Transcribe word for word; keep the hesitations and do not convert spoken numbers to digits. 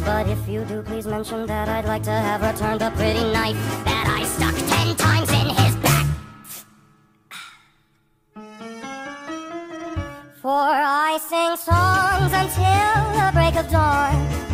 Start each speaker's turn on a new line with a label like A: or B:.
A: But if you do, please mention that I'd like to have returned the pretty knife that I stuck ten times in his back. For I sing songs until the break of dawn,